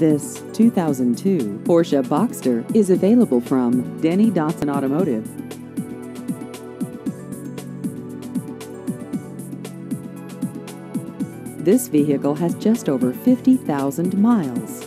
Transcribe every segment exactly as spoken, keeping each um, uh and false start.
This two thousand two Porsche Boxster is available from Denny Dotson Automotive. This vehicle has just over fifty thousand miles.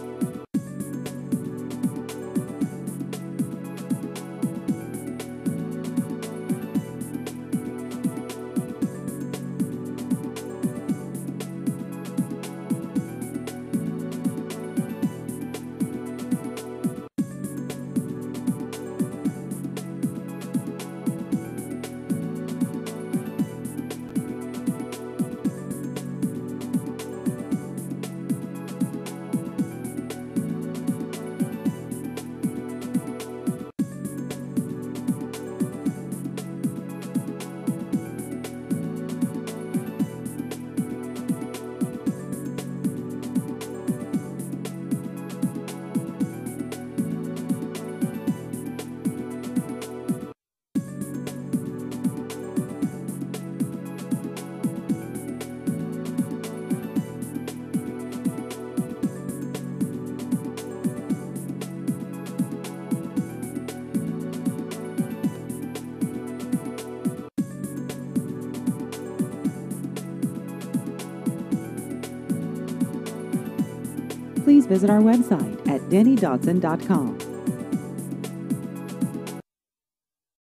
Please visit our website at denny dotson dot com.